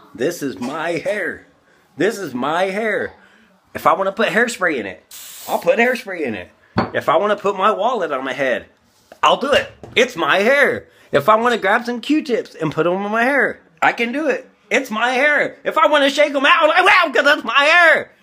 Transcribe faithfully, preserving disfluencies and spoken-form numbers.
This is my hair. This is my hair. If I want to put hairspray in it, I'll put hairspray in it. If I want to put my wallet on my head, I'll do it. It's my hair. If I want to grab some Q-tips and put them on my hair, I can do it. It's my hair. If I want to shake them out, I will, because that's my hair.